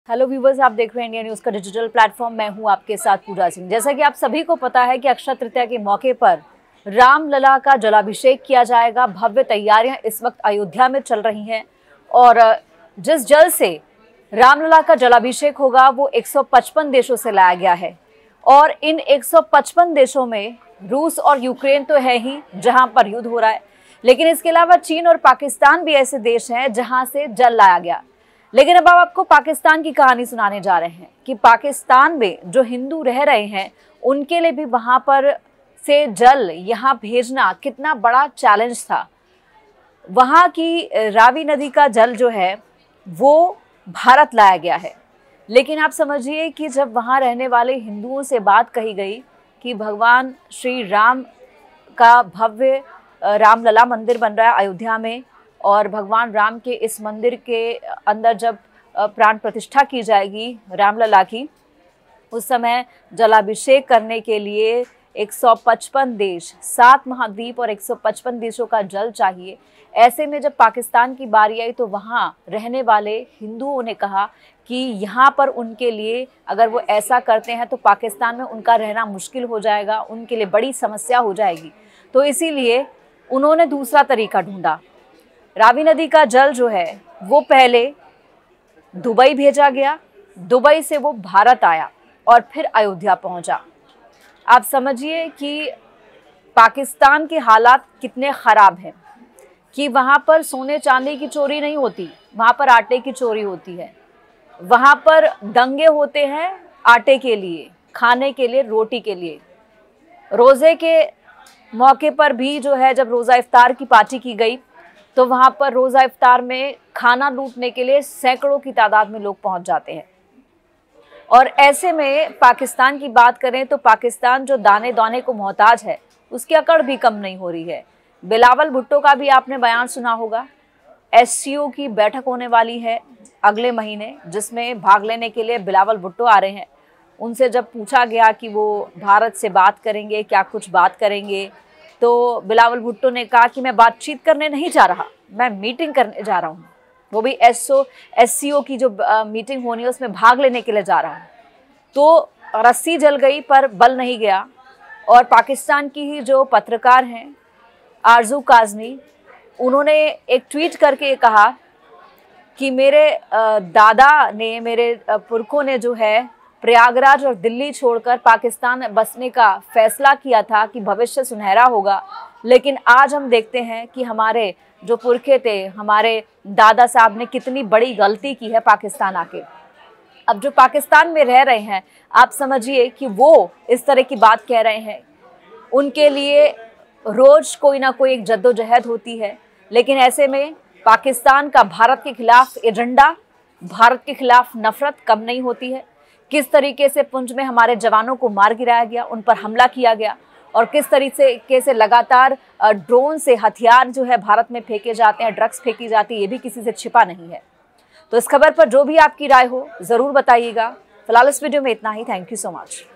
Hello viewers, आप देख रहे हैं इंडिया न्यूज़ का डिजिटल प्लेटफॉर्म। मैं हूं आपके साथ पूजा सिंह। जैसा कि आप सभी को पता है कि अक्षय तृतीया के मौके पर रामलला का जलाभिषेक किया जाएगा। भव्य तैयारियां इस वक्त अयोध्या में चल रही हैं और जिस जल से रामलला का जलाभिषेक होगा वो 155 देशों से लाया गया है और इन 155 देशों में रूस और यूक्रेन तो है ही जहां पर युद्ध हो रहा है, लेकिन इसके अलावा चीन और पाकिस्तान भी ऐसे देश हैं जहां से जल लाया गया। लेकिन अब आपको पाकिस्तान की कहानी सुनाने जा रहे हैं कि पाकिस्तान में जो हिंदू रह रहे हैं उनके लिए भी वहां पर से जल यहाँ भेजना कितना बड़ा चैलेंज था। वहां की रावी नदी का जल जो है वो भारत लाया गया है, लेकिन आप समझिए कि जब वहां रहने वाले हिंदुओं से बात कही गई कि भगवान श्री राम का भव्य रामलला मंदिर बन रहा है अयोध्या में और भगवान राम के इस मंदिर के अंदर जब प्राण प्रतिष्ठा की जाएगी रामलला की, उस समय जलाभिषेक करने के लिए 155 देश, 7 महाद्वीप और 155 देशों का जल चाहिए। ऐसे में जब पाकिस्तान की बारी आई तो वहाँ रहने वाले हिंदुओं ने कहा कि यहाँ पर उनके लिए अगर वो ऐसा करते हैं तो पाकिस्तान में उनका रहना मुश्किल हो जाएगा, उनके लिए बड़ी समस्या हो जाएगी। तो इसीलिए उन्होंने दूसरा तरीका ढूंढा। रावी नदी का जल जो है वो पहले दुबई भेजा गया, दुबई से वो भारत आया और फिर अयोध्या पहुंचा। आप समझिए कि पाकिस्तान के हालात कितने ख़राब हैं कि वहाँ पर सोने चांदी की चोरी नहीं होती, वहाँ पर आटे की चोरी होती है। वहाँ पर दंगे होते हैं आटे के लिए, खाने के लिए, रोटी के लिए। रोज़े के मौके पर भी जो है जब रोज़ा इफ्तार की पार्टी की गई तो वहाँ पर रोज़ा इफ्तार में खाना लूटने के लिए सैकड़ों की तादाद में लोग पहुँच जाते हैं। और ऐसे में पाकिस्तान की बात करें तो पाकिस्तान जो दाने दाने को मोहताज है उसकी अकड़ भी कम नहीं हो रही है। बिलावल भुट्टो का भी आपने बयान सुना होगा। एससीओ की बैठक होने वाली है अगले महीने, जिसमें भाग लेने के लिए बिलावल भुट्टो आ रहे हैं। उनसे जब पूछा गया कि वो भारत से बात करेंगे, क्या कुछ बात करेंगे, तो बिलावल भुट्टो ने कहा कि मैं बातचीत करने नहीं जा रहा, मैं मीटिंग करने जा रहा हूँ, वो भी एससीओ की जो मीटिंग होनी है उसमें भाग लेने के लिए जा रहा हूँ। तो रस्सी जल गई पर बल नहीं गया और पाकिस्तान की ही जो पत्रकार हैं आरजू काज़मी, उन्होंने एक ट्वीट करके कहा कि मेरे दादा ने, मेरे पुरखों ने जो है प्रयागराज और दिल्ली छोड़कर पाकिस्तान बसने का फैसला किया था कि भविष्य सुनहरा होगा, लेकिन आज हम देखते हैं कि हमारे जो पुरखे थे, हमारे दादा साहब ने कितनी बड़ी गलती की है पाकिस्तान आके। अब जो पाकिस्तान में रह रहे हैं, आप समझिए कि वो इस तरह की बात कह रहे हैं। उनके लिए रोज़ कोई ना कोई एक जद्दोजहद होती है, लेकिन ऐसे में पाकिस्तान का भारत के खिलाफ एजेंडा, भारत के खिलाफ नफरत कम नहीं होती है। किस तरीके से पुंछ में हमारे जवानों को मार गिराया गया, उन पर हमला किया गया और किस तरीके से लगातार ड्रोन से हथियार जो है भारत में फेंके जाते हैं, ड्रग्स फेंकी जाती है, ये भी किसी से छिपा नहीं है। तो इस खबर पर जो भी आपकी राय हो ज़रूर बताइएगा। फिलहाल इस वीडियो में इतना ही। Thank you so much.